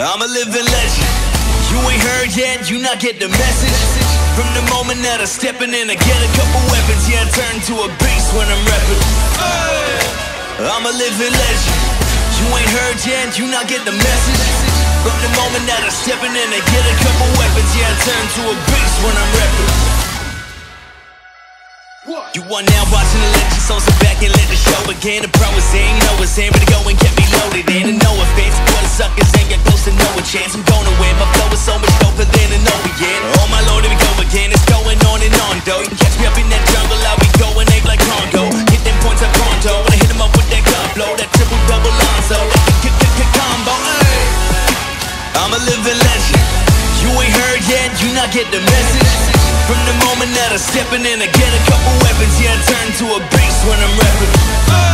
I'm a living legend. You ain't heard yet, you not get the message. From the moment that I steppin' in, I get a couple weapons. Yeah, I turn to a beast when I'm rapping. I'm a living legend. You ain't heard yet, you not get the message. From the moment that I steppin' in, I get a couple weapons. Yeah, I turn to a beast when I'm rapping. You are now watching the legend, so sit back and let the show begin. The pro is in, know it's in, ready to go and get me loaded in. And no offense, for the suckers ain't got close to no a chance. I'm gonna win, my flow is so much doper than an Orient. Oh my lord, here we go again, it's going on and on though. You can catch me up in that jungle, I'll be going ape like Congo. Hit them points up pronto, when I hit them up with that gun blow. That triple double Lonzo, that combo, ayy. I'm a living legend. You ain't heard yet, you not get the message. From the moment that I steppin' in, I get a couple weapons. Yeah, I turn to a beast when I'm rapping.